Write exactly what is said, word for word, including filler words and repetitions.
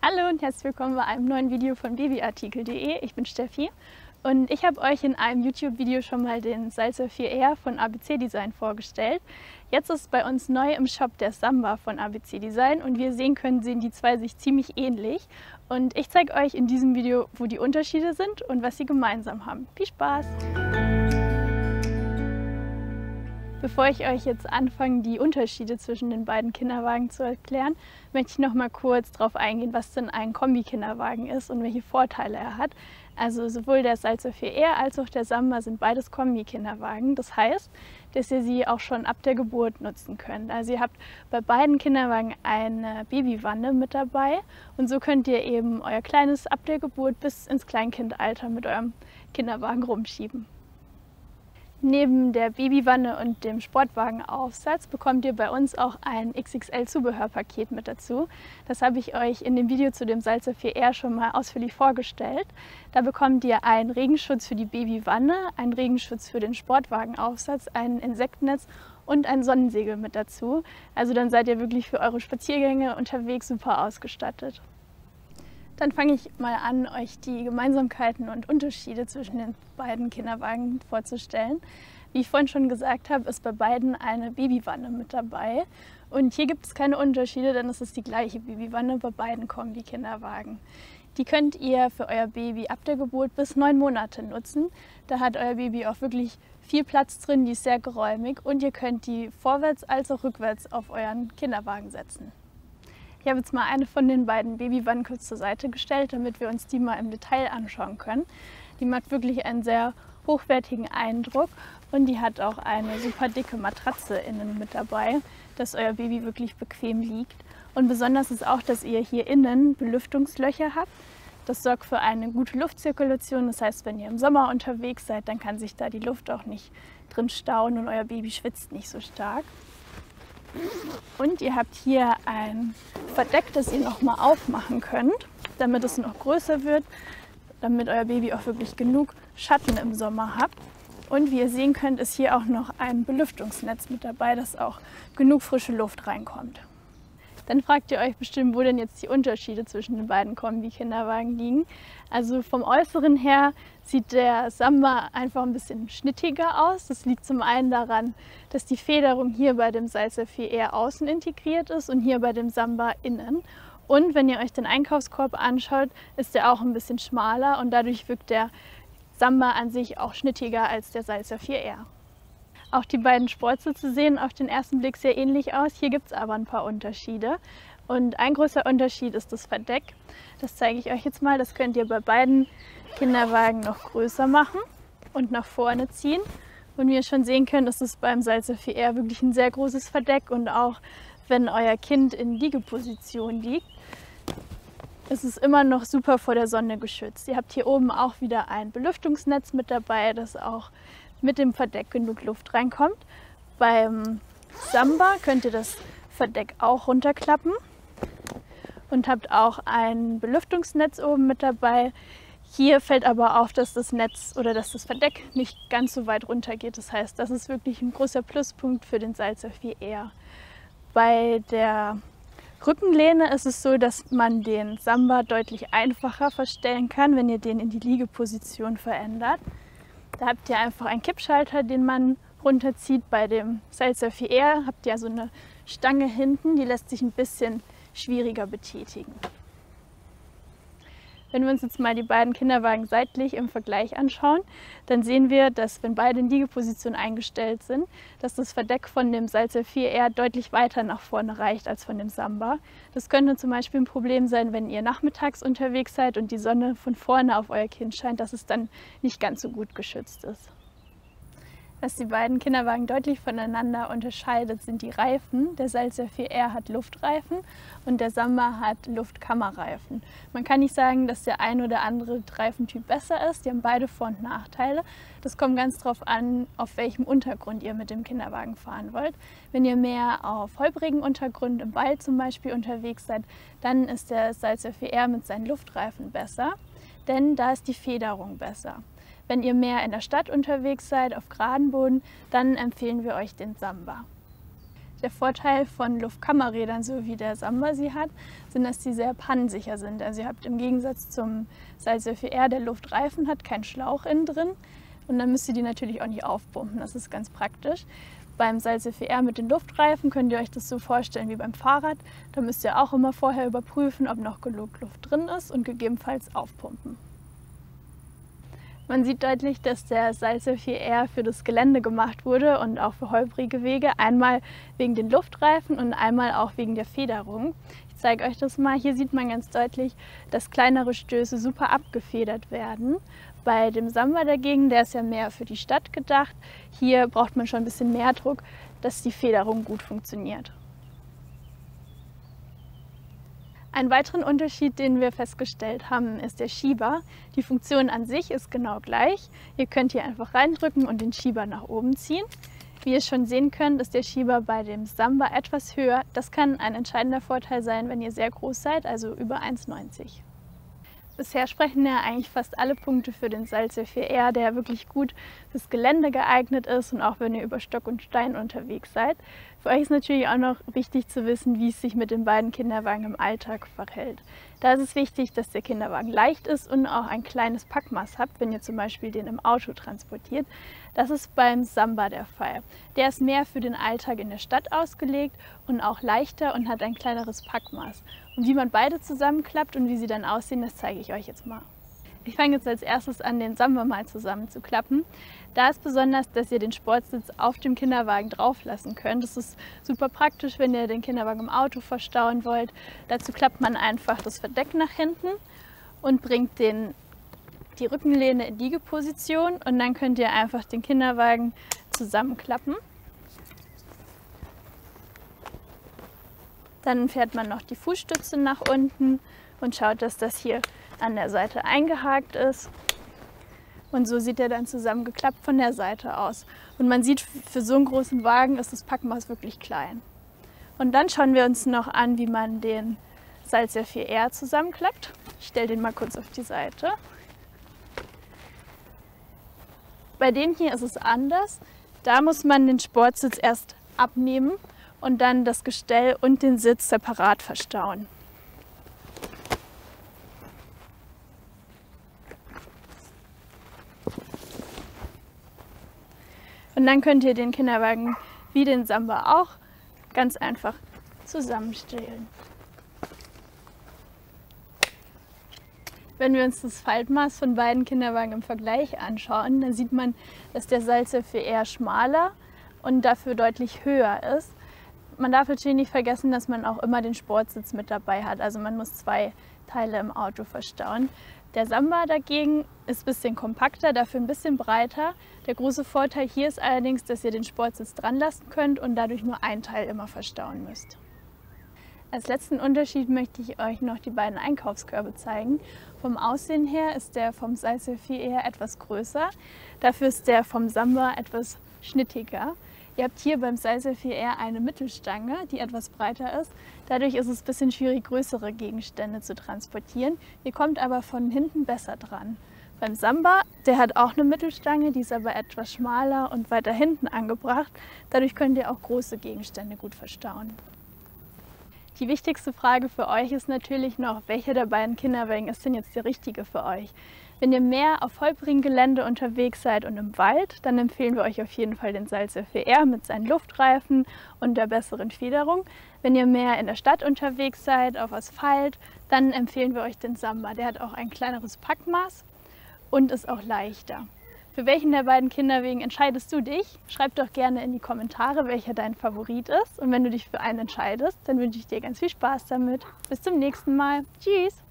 Hallo und herzlich willkommen bei einem neuen Video von babyartikel punkt de. Ich bin Steffi und ich habe euch in einem YouTube-Video schon mal den Salzer vier R von A B C Design vorgestellt. Jetzt ist bei uns neu im Shop der Samba von A B C Design und wie ihr sehen könnt, sehen die zwei sich ziemlich ähnlich. Und ich zeige euch in diesem Video, wo die Unterschiede sind und was sie gemeinsam haben. Viel Spaß! Bevor ich euch jetzt anfange, die Unterschiede zwischen den beiden Kinderwagen zu erklären, möchte ich noch mal kurz darauf eingehen, was denn ein Kombi-Kinderwagen ist und welche Vorteile er hat. Also sowohl der Salzer vier R als auch der Samba sind beides Kombi-Kinderwagen. Das heißt, dass ihr sie auch schon ab der Geburt nutzen könnt. Also ihr habt bei beiden Kinderwagen eine Babywanne mit dabei und so könnt ihr eben euer Kleines ab der Geburt bis ins Kleinkindalter mit eurem Kinderwagen rumschieben. Neben der Babywanne und dem Sportwagenaufsatz bekommt ihr bei uns auch ein X X L-Zubehörpaket mit dazu. Das habe ich euch in dem Video zu dem Salzer vier R schon mal ausführlich vorgestellt. Da bekommt ihr einen Regenschutz für die Babywanne, einen Regenschutz für den Sportwagenaufsatz, ein Insektennetz und ein Sonnensegel mit dazu. Also dann seid ihr wirklich für eure Spaziergänge unterwegs super ausgestattet. Dann fange ich mal an, euch die Gemeinsamkeiten und Unterschiede zwischen den beiden Kinderwagen vorzustellen. Wie ich vorhin schon gesagt habe, ist bei beiden eine Babywanne mit dabei. Und hier gibt es keine Unterschiede, denn es ist die gleiche Babywanne bei beiden Kombi-Kinderwagen. Die könnt ihr für euer Baby ab der Geburt bis neun Monate nutzen. Da hat euer Baby auch wirklich viel Platz drin, die ist sehr geräumig und ihr könnt die vorwärts als auch rückwärts auf euren Kinderwagen setzen. Ich habe jetzt mal eine von den beiden Babywannen kurz zur Seite gestellt, damit wir uns die mal im Detail anschauen können. Die macht wirklich einen sehr hochwertigen Eindruck und die hat auch eine super dicke Matratze innen mit dabei, dass euer Baby wirklich bequem liegt. Und besonders ist auch, dass ihr hier innen Belüftungslöcher habt. Das sorgt für eine gute Luftzirkulation. Das heißt, wenn ihr im Sommer unterwegs seid, dann kann sich da die Luft auch nicht drin stauen und euer Baby schwitzt nicht so stark. Und ihr habt hier ein Verdeck, das ihr noch mal aufmachen könnt, damit es noch größer wird, damit euer Baby auch wirklich genug Schatten im Sommer habt. Und wie ihr sehen könnt, ist hier auch noch ein Belüftungsnetz mit dabei, dass auch genug frische Luft reinkommt. Dann fragt ihr euch bestimmt, wo denn jetzt die Unterschiede zwischen den beiden Kombi-Kinderwagen liegen. Also vom Äußeren her sieht der Samba einfach ein bisschen schnittiger aus. Das liegt zum einen daran, dass die Federung hier bei dem Salzer vier R außen integriert ist und hier bei dem Samba innen. Und wenn ihr euch den Einkaufskorb anschaut, ist der auch ein bisschen schmaler und dadurch wirkt der Samba an sich auch schnittiger als der Salzer vier R. Auch die beiden Sportsitze sehen auf den ersten Blick sehr ähnlich aus. Hier gibt es aber ein paar Unterschiede. Und ein großer Unterschied ist das Verdeck. Das zeige ich euch jetzt mal. Das könnt ihr bei beiden Kinderwagen noch größer machen und nach vorne ziehen. Und wie ihr schon sehen könnt, ist es beim Salzer vier R wirklich ein sehr großes Verdeck. Und auch wenn euer Kind in Liegeposition liegt, ist es immer noch super vor der Sonne geschützt. Ihr habt hier oben auch wieder ein Belüftungsnetz mit dabei, das auch mit dem Verdeck genug Luft reinkommt. Beim Samba könnt ihr das Verdeck auch runterklappen und habt auch ein Belüftungsnetz oben mit dabei. Hier fällt aber auf, dass das Netz oder dass das Verdeck nicht ganz so weit runter geht. Das heißt, das ist wirklich ein großer Pluspunkt für den Salzer vier R. Bei der Rückenlehne ist es so, dass man den Samba deutlich einfacher verstellen kann, wenn ihr den in die Liegeposition verändert. Da habt ihr einfach einen Kippschalter, den man runterzieht. Bei dem Salzer vier R habt ihr so eine Stange hinten, die lässt sich ein bisschen schwieriger betätigen. Wenn wir uns jetzt mal die beiden Kinderwagen seitlich im Vergleich anschauen, dann sehen wir, dass wenn beide in Liegeposition eingestellt sind, dass das Verdeck von dem Salzer vier R deutlich weiter nach vorne reicht als von dem Samba. Das könnte zum Beispiel ein Problem sein, wenn ihr nachmittags unterwegs seid und die Sonne von vorne auf euer Kind scheint, dass es dann nicht ganz so gut geschützt ist. Was die beiden Kinderwagen deutlich voneinander unterscheidet, sind die Reifen. Der Salzer vier R hat Luftreifen und der Samba hat Luftkammerreifen. Man kann nicht sagen, dass der ein oder andere Reifentyp besser ist. Die haben beide Vor- und Nachteile. Das kommt ganz darauf an, auf welchem Untergrund ihr mit dem Kinderwagen fahren wollt. Wenn ihr mehr auf holprigen Untergrund im Wald zum Beispiel unterwegs seid, dann ist der Salzer vier R mit seinen Luftreifen besser, denn da ist die Federung besser. Wenn ihr mehr in der Stadt unterwegs seid, auf geraden Boden, dann empfehlen wir euch den Samba. Der Vorteil von Luftkammerrädern, so wie der Samba sie hat, sind, dass sie sehr pannensicher sind. Also ihr habt im Gegensatz zum Salzer vier R, der Luftreifen hat, keinen Schlauch innen drin. Und dann müsst ihr die natürlich auch nicht aufpumpen. Das ist ganz praktisch. Beim Salzer vier R mit den Luftreifen könnt ihr euch das so vorstellen wie beim Fahrrad. Da müsst ihr auch immer vorher überprüfen, ob noch genug Luft drin ist und gegebenenfalls aufpumpen. Man sieht deutlich, dass der Salzer vier R für das Gelände gemacht wurde und auch für holprige Wege. Einmal wegen den Luftreifen und einmal auch wegen der Federung. Ich zeige euch das mal. Hier sieht man ganz deutlich, dass kleinere Stöße super abgefedert werden. Bei dem Samba dagegen, der ist ja mehr für die Stadt gedacht. Hier braucht man schon ein bisschen mehr Druck, dass die Federung gut funktioniert. Einen weiteren Unterschied, den wir festgestellt haben, ist der Schieber. Die Funktion an sich ist genau gleich. Ihr könnt hier einfach reindrücken und den Schieber nach oben ziehen. Wie ihr schon sehen könnt, ist der Schieber bei dem Samba etwas höher. Das kann ein entscheidender Vorteil sein, wenn ihr sehr groß seid, also über eins neunzig. Bisher sprechen ja eigentlich fast alle Punkte für den Salzer vier R, der wirklich gut fürs Gelände geeignet ist und auch wenn ihr über Stock und Stein unterwegs seid. Für euch ist natürlich auch noch wichtig zu wissen, wie es sich mit den beiden Kinderwagen im Alltag verhält. Da ist es wichtig, dass der Kinderwagen leicht ist und auch ein kleines Packmaß habt, wenn ihr zum Beispiel den im Auto transportiert. Das ist beim Samba der Fall. Der ist mehr für den Alltag in der Stadt ausgelegt und auch leichter und hat ein kleineres Packmaß. Und wie man beide zusammenklappt und wie sie dann aussehen, das zeige ich euch jetzt mal. Ich fange jetzt als erstes an, den Samba mal zusammenzuklappen. Da ist besonders, dass ihr den Sportsitz auf dem Kinderwagen drauf lassen könnt. Das ist super praktisch, wenn ihr den Kinderwagen im Auto verstauen wollt. Dazu klappt man einfach das Verdeck nach hinten und bringt den, die Rückenlehne in Liegeposition und dann könnt ihr einfach den Kinderwagen zusammenklappen. Dann fährt man noch die Fußstütze nach unten und schaut, dass das hier an der Seite eingehakt ist. Und so sieht er dann zusammengeklappt von der Seite aus. Und man sieht, für so einen großen Wagen ist das Packmaß wirklich klein. Und dann schauen wir uns noch an, wie man den Salzer vier R zusammenklappt. Ich stelle den mal kurz auf die Seite. Bei dem hier ist es anders. Da muss man den Sportsitz erst abnehmen und dann das Gestell und den Sitz separat verstauen. Und dann könnt ihr den Kinderwagen wie den Samba auch ganz einfach zusammenstellen. Wenn wir uns das Faltmaß von beiden Kinderwagen im Vergleich anschauen, dann sieht man, dass der Salzer vier R schmaler und dafür deutlich höher ist. Man darf natürlich nicht vergessen, dass man auch immer den Sportsitz mit dabei hat. Also man muss zwei Teile im Auto verstauen. Der Samba dagegen ist ein bisschen kompakter, dafür ein bisschen breiter. Der große Vorteil hier ist allerdings, dass ihr den Sportsitz dran lassen könnt und dadurch nur ein Teil immer verstauen müsst. Als letzten Unterschied möchte ich euch noch die beiden Einkaufskörbe zeigen. Vom Aussehen her ist der vom Salzer vier R etwas größer, dafür ist der vom Samba etwas schnittiger. Ihr habt hier beim Salzer vier R eine Mittelstange, die etwas breiter ist. Dadurch ist es ein bisschen schwierig, größere Gegenstände zu transportieren. Ihr kommt aber von hinten besser dran. Beim Samba, der hat auch eine Mittelstange, die ist aber etwas schmaler und weiter hinten angebracht. Dadurch könnt ihr auch große Gegenstände gut verstauen. Die wichtigste Frage für euch ist natürlich noch, welcher der beiden Kinderwagen ist denn jetzt der richtige für euch? Wenn ihr mehr auf holprigem Gelände unterwegs seid und im Wald, dann empfehlen wir euch auf jeden Fall den Salzer vier R mit seinen Luftreifen und der besseren Federung. Wenn ihr mehr in der Stadt unterwegs seid, auf Asphalt, dann empfehlen wir euch den Samba. Der hat auch ein kleineres Packmaß und ist auch leichter. Für welchen der beiden Kinderwagen entscheidest du dich? Schreib doch gerne in die Kommentare, welcher dein Favorit ist. Und wenn du dich für einen entscheidest, dann wünsche ich dir ganz viel Spaß damit. Bis zum nächsten Mal. Tschüss!